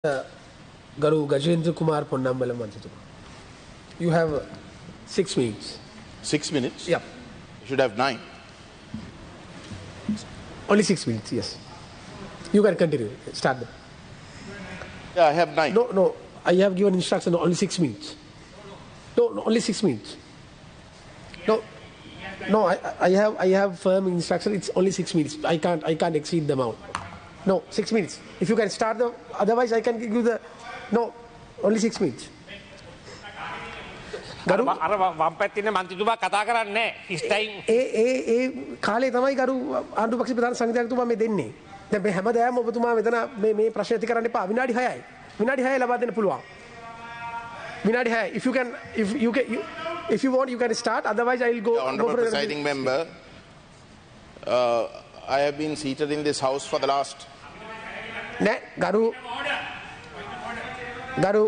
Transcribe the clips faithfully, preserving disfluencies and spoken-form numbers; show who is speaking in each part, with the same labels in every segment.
Speaker 1: Uh, Garu Gajendra Kumar Ponnambalam Manchituma. You have uh, six minutes.
Speaker 2: Six minutes?
Speaker 1: Yeah.
Speaker 2: You should have nine.
Speaker 1: Only six minutes, yes. You can continue. Start them.
Speaker 2: Yeah, I have nine.
Speaker 1: No, no. I have given instruction only six minutes. No, no only six minutes. No. No, I, I have I have firm instruction. It's only six minutes. I can't I can't exceed the amount. No, six minutes. If you can start the, otherwise I can give you the, no, only six minutes.
Speaker 3: ගරු අර වම් පැත්තේ ඉන්න මන්ත්‍රීතුමා කතා කරන්නේ his time
Speaker 1: ඒ ඒ ඒ කාලේ තමයි ගරු ආණ්ඩු පක්ෂ ප්‍රධාන සංවිධායකතුමා මේ දෙන්නේ. දැන් මේ හැමදාම ඔබතුමා මෙතන මේ මේ ප්‍රශ්න ඇති කරන්න එපා. විනාඩි හයයි. විනාඩි හයයි ලබා දෙන්න පුළුවන්. විනාඩි හයයි. If you can if you can you, if you want you can start, otherwise I will go.
Speaker 2: The Honourable
Speaker 1: go
Speaker 2: Presiding Member, uh, I have been seated in this house for the last
Speaker 1: නෑ ගරු ගරු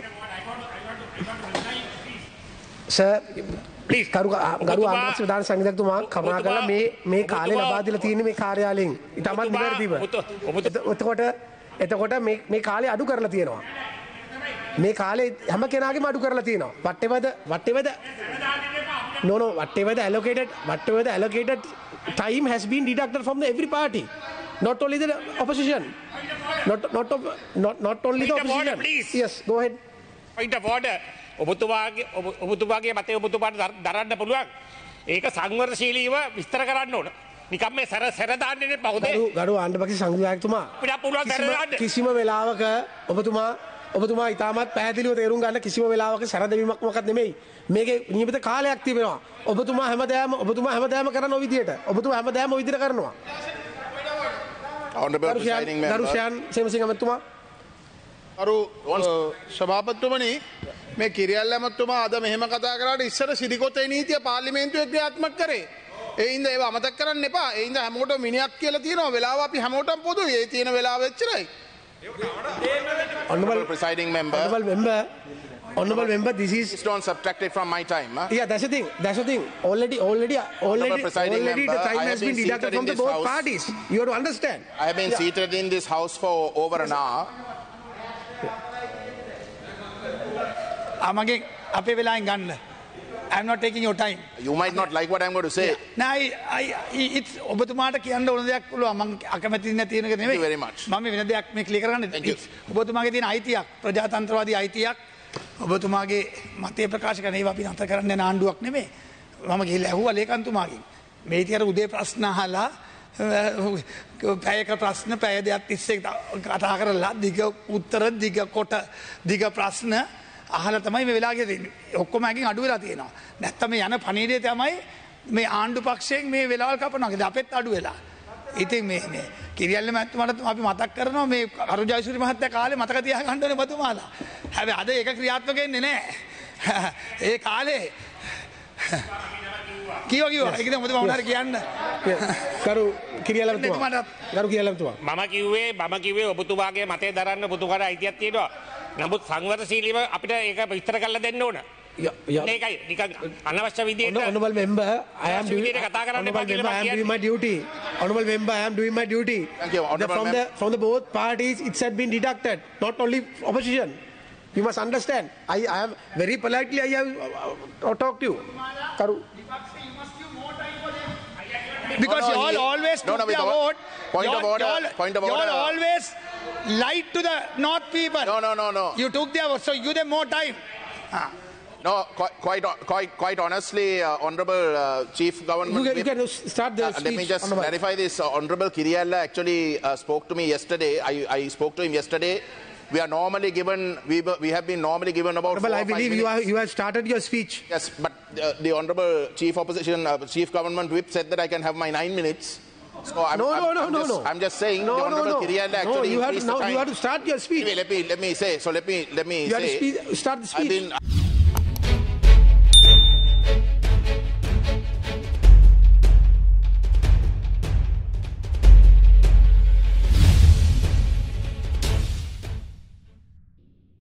Speaker 1: sir please ගරු ගරු ආණ්ඩුපක්ෂ ප්‍රධාන සංවිධායකතුමා කරුණා කරලා මේ මේ කාලේ ලබා දීලා තියෙන මේ කාර්යාලයෙන් ඉතාමත් නිවැරදිව එතකොට එතකොට මේ මේ කාලේ අඩු කරලා තියෙනවා මේ කාලේ හැම කෙනාගේම අඩු කරලා තියෙනවා whatever the whatever the no no whatever the allocated whatever the allocated time has been deducted from the every party, not only the opposition. Not not not not only the opposition.
Speaker 3: Order, please.
Speaker 1: Yes, go ahead.
Speaker 3: Point of order. ඔබතුමාගේ ඔබතුමාගේ මතය ඔබතුමාට දරන්න පුළුවන්. ඒක සංවර්ධශීලීව විස්තර කරන්න ඕන. නිකම් මේ සැර සැර දාන්නේ නේ පහුදේ.
Speaker 1: ගරු ගරු ආණ්ඩුපක්ෂ සංවිධායකතුමා.
Speaker 3: අපිට පුළුවන් සැර දාන්න.
Speaker 1: කිසිම වෙලාවක ඔබතුමා ඔබතුමා ඉතාමත් පැහැදිලිව තේරුම් ගන්න කිසිම වෙලාවක සැර දෙවීමක් මොකක්ද නෙමෙයි. මේකේ නියමිත කාලයක් තිබෙනවා. ඔබතුමා හැමදාම ඔබතුමා හැමදාම කරන ඔය විදියට. ඔබතුමා හැමදාම ඔය විදියට කරනවා.
Speaker 2: Honourable Presiding Member.
Speaker 1: ගරු ශාන් සේමසිංහ මහත්මයා.
Speaker 4: අරු සභාපතිතුමනි මේ කිරියල්ල මහත්මයා අද මෙහෙම කතා කරාට ඉස්සර සිරිකොතේ නීතිය පාර්ලිමේන්තුවේ ක්‍රියාත්මක කරේ. ඒ හින්දා ඒව අමතක කරන්න එපා. ඒ හින්දා හැමෝටම මිනිහක් කියලා තියෙනවා. වෙලාව අපි හැමෝටම පොදුයි. ඒ තියෙන වෙලාව එච්චරයි.
Speaker 2: Honourable Presiding Member.
Speaker 1: Honourable Member. Honourable Member, this is.
Speaker 2: Please don't subtract it from my time. Huh?
Speaker 1: Yeah, that's the thing. That's the thing. Already, already, already, already,
Speaker 2: member,
Speaker 1: the time
Speaker 2: I
Speaker 1: has
Speaker 2: been
Speaker 1: been deducted from the both
Speaker 2: house.
Speaker 1: parties. You have to understand.
Speaker 2: I have been
Speaker 1: yeah.
Speaker 2: seated in this house for over an hour.
Speaker 5: Amage ape velayen ganna. I'm not taking your time.
Speaker 2: You might not like what I'm going to say.
Speaker 5: Nah, I, I, it's ඔබතුමාට කියන්න ඕන දෙයක් පුළුවන්. මම අකමැති නැති තියෙන එක නෙමෙයි.
Speaker 2: Thank you very much.
Speaker 5: මම වෙන දෙයක් මේ ක්ලියර් කරන්නේ. ඔබතුමාගේ තියෙන අයිතියක්, ප්‍රජාතන්ත්‍රවාදී අයිතියක්. ඔබතුමාගේ මතය ප්‍රකාශ කරන ඒවා අපි නැතර කරන්න යන ආණ්ඩුවක් නෙමෙයි. මම ගිහිල්ලා ඇහුවා ලේකම්තුමාගෙන්. මේ ඉතින් අර උදේ ප්‍රශ්න අහලා පැයක ප්‍රශ්න පැය දෙකක් තිස්සේ කතා කරලා දිග උත්තර දිග කොට දිග ප්‍රශ්න අහලා තමයි මේ වෙලාවේ තියෙන්නේ. ඔක්කොම එකකින් අඩු වෙලා තියෙනවා. නැත්තම් මේ යන පණිවිඩය තමයි මේ ආණ්ඩු පක්ෂයෙන් මේ වෙලාවල් කපනවා. ඒත් අපෙත් අඩු වෙලා. ඉතින් මේ මේ කිරියල්ල මහත්මයාට අපි මතක් කරනවා මේ අරු ජයසූරිය මහත්තයා කාලේ මතක තියාගන්න ඕනේ ඔබතුමාලා. හැබැයි අද ඒක ක්‍රියාත්මක වෙන්නේ නැහැ. ඒ කාලේ කිව්වා කිව්වා. ඒක තමයි ඔබතුමා උනාර කියන්න.
Speaker 1: ගරු කිරියල්ල මහත්මයා. ගරු කිරියල්ල මහත්මයා.
Speaker 3: මම කිව්වේ මම කිව්වේ ඔබතුමාගේ මතය දරන්න ඔබතුමාට අයිතියක් තියෙනවා. නමුත් සංවර්ධශීලීව අපිට ඒක විස්තර කරලා දෙන්න ඕන.
Speaker 1: Yeah, yeah.
Speaker 3: මේකයි නිකන් අනවශ්‍ය විදියට
Speaker 1: Honourable Member, I am doing.
Speaker 3: කතා කරන්න එපා
Speaker 1: Honourable Member,
Speaker 3: කියලා
Speaker 1: I am
Speaker 3: මම
Speaker 1: doing my duty. Honourable Member, I am doing my duty.
Speaker 2: Thank you,
Speaker 1: The,
Speaker 2: Honourable
Speaker 1: from the from the both parties, it had been deducted. Not only opposition. You must understand. I, I am very politely. I have uh, uh, talked to you. Karu.
Speaker 5: Because
Speaker 2: No, no,
Speaker 5: you all
Speaker 2: he-
Speaker 5: always
Speaker 2: no,
Speaker 5: took
Speaker 2: no, with
Speaker 5: their
Speaker 2: the-
Speaker 5: vote.
Speaker 2: point
Speaker 5: You
Speaker 2: of
Speaker 5: all-
Speaker 2: order,
Speaker 5: you all-
Speaker 2: point of
Speaker 5: you all
Speaker 2: order.
Speaker 5: always lied to the North people.
Speaker 2: No, no, no, no.
Speaker 5: You took their vote, so you give them more time. Ah.
Speaker 2: No, quite, quite, quite, quite honestly, uh, Honourable uh, Chief Government
Speaker 1: You can, you
Speaker 2: Whip,
Speaker 1: can start the
Speaker 2: uh,
Speaker 1: speech.
Speaker 2: let me just
Speaker 1: Honourable.
Speaker 2: clarify this. Uh, Honourable Kiriyalla actually uh, spoke to me yesterday. I, I spoke to him yesterday. We are normally given, we, were- we have been normally given about
Speaker 1: Honourable,
Speaker 2: four
Speaker 1: I
Speaker 2: or five
Speaker 1: believe you
Speaker 2: minutes.
Speaker 1: have you have started your speech.
Speaker 2: Yes, but uh, the Honourable Chief Opposition, uh, Chief Government Whip said that I can have my nine minutes. So I'm,
Speaker 1: No,
Speaker 2: I'm,
Speaker 1: no, no,
Speaker 2: I'm
Speaker 1: no,
Speaker 2: just,
Speaker 1: no.
Speaker 2: I'm just saying
Speaker 1: No,
Speaker 2: the
Speaker 1: no,
Speaker 2: Honourable
Speaker 1: no.
Speaker 2: Kiriyalla
Speaker 1: No,
Speaker 2: actually
Speaker 1: you have to
Speaker 2: increased
Speaker 1: now.
Speaker 2: the time.
Speaker 1: You have to start your speech.
Speaker 2: Anyway, let me let me say. So let me let me
Speaker 1: You have
Speaker 2: say.
Speaker 1: to speak, start the
Speaker 2: I've
Speaker 1: speech.
Speaker 2: been.